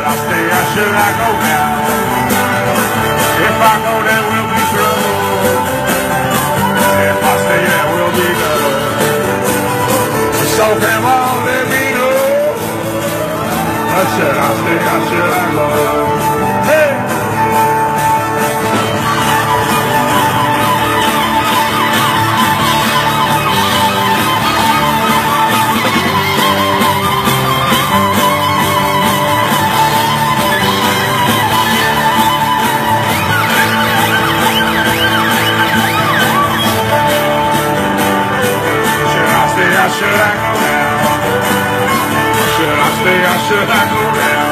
Should I stay or should I go now? If I go, there will be trouble. If I stay, there will be trouble. So come on, let me know. Should I stay or should I go? Hey! Should I go now? Should I stay or should I go now?